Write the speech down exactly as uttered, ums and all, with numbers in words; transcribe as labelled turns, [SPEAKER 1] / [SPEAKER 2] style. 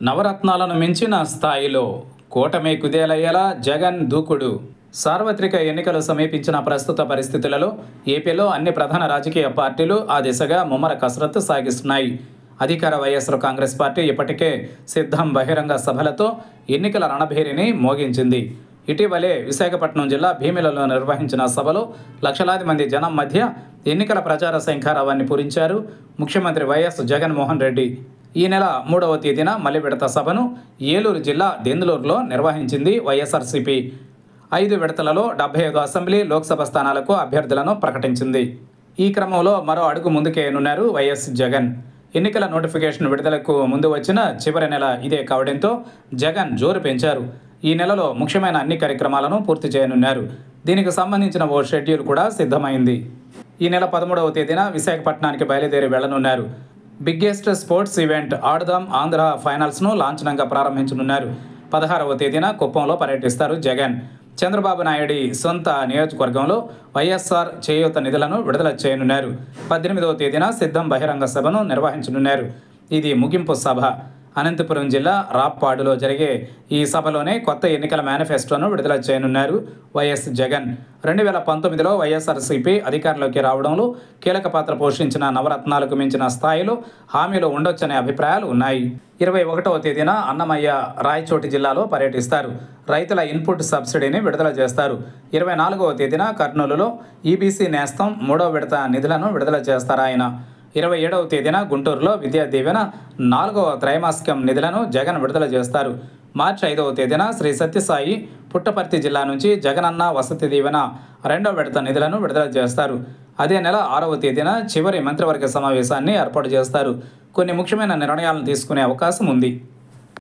[SPEAKER 1] నవరత్నాలను మించిన స్థాయిలో కూటమి కుదేలయ్యేలా జగన్ దూకుడు. సార్వత్రిక ఎన్నికలు సమీపించిన ప్రస్తుత పరిస్థితులలో ఏపీలో అన్ని ప్రధాన రాజకీయ పార్టీలు ఆ దిశగా ముమ్మర కసరత్తు సాగిస్తున్నాయి. అధికార వైఎస్ఆర్ కాంగ్రెస్ పార్టీ ఇప్పటికే సిద్ధం బహిరంగ సభలతో ఎన్నికల రణభేరిని మోగించింది. ఇటీవలే విశాఖపట్నం జిల్లా భీమిలలో నిర్వహించిన సభలో లక్షలాది మంది జనం మధ్య ఎన్నికల ప్రచార శంఖారావాన్ని పూరించారు ముఖ్యమంత్రి వైఎస్ జగన్మోహన్ రెడ్డి. ఈ నెల మూడవ తేదీన మలి విడత సభను ఏలూరు జిల్లా దెందులూరులో నిర్వహించింది వైఎస్ఆర్సీపీ. ఐదు విడతలలో డెబ్బై ఐదు అసెంబ్లీ లోక్సభ స్థానాలకు అభ్యర్థులను ప్రకటించింది. ఈ క్రమంలో మరో అడుగు ముందుకేయనున్నారు వైఎస్ జగన్. ఎన్నికల నోటిఫికేషన్ విడుదలకు ముందు వచ్చిన చివరి నెల ఇదే కావడంతో జగన్ జోరు పెంచారు. ఈ నెలలో ముఖ్యమైన అన్ని కార్యక్రమాలను పూర్తి చేయనున్నారు. దీనికి సంబంధించిన ఓ షెడ్యూల్ కూడా సిద్ధమైంది. ఈ నెల పదమూడవ తేదీన విశాఖపట్నానికి బయలుదేరి వెళ్లనున్నారు. Biggest sports event Aadudam Andhra ఫైనల్స్ను లాంఛనంగా ప్రారంభించనున్నారు. పదహారవ తేదీన కుప్పంలో పర్యటిస్తారు జగన్. చంద్రబాబు నాయుడి సొంత నియోజకవర్గంలో వైఎస్ఆర్ చేయూత నిధులను విడుదల చేయనున్నారు. పద్దెనిమిదవ తేదీన సిద్ధం బహిరంగ సభను నిర్వహించనున్నారు. ఇది ముగింపు సభ. అనంతపురం జిల్లా రాప్పాడులో జరిగే ఈ సభలోనే కొత్త ఎన్నికల మేనిఫెస్టోను విడుదల చేయనున్నారు వైఎస్ జగన్. రెండు వేల పంతొమ్మిదిలో వైఎస్ఆర్సీపీ అధికారంలోకి రావడంలో కీలక పాత్ర పోషించిన నవరత్నాలకు మించిన స్థాయిలో హామీలు ఉండొచ్చనే అభిప్రాయాలు ఉన్నాయి. ఇరవై ఒకటవ తేదీన అన్నమయ్య రాయచోటి జిల్లాలో పర్యటిస్తారు. రైతుల ఇన్పుట్ సబ్సిడీని విడుదల చేస్తారు. ఇరవై నాలుగవ తేదీన కర్నూలులో ఈబీసీ నేస్తం మూడవ విడత నిధులను విడుదల చేస్తారు ఆయన. ఇరవై ఏడవ తేదీన గుంటూరులో విద్యా దీవెన నాలుగవ త్రైమాసికం నిధులను జగన్ విడుదల చేస్తారు. మార్చి ఐదవ తేదీన శ్రీ సత్యసాయి పుట్టపర్తి జిల్లా నుంచి జగనన్న వసతి దీవెన రెండవ విడత నిధులను విడుదల చేస్తారు. అదే నెల ఆరవ తేదీన చివరి మంత్రివర్గ సమావేశాన్ని ఏర్పాటు చేస్తారు. కొన్ని ముఖ్యమైన నిర్ణయాలను తీసుకునే అవకాశం ఉంది.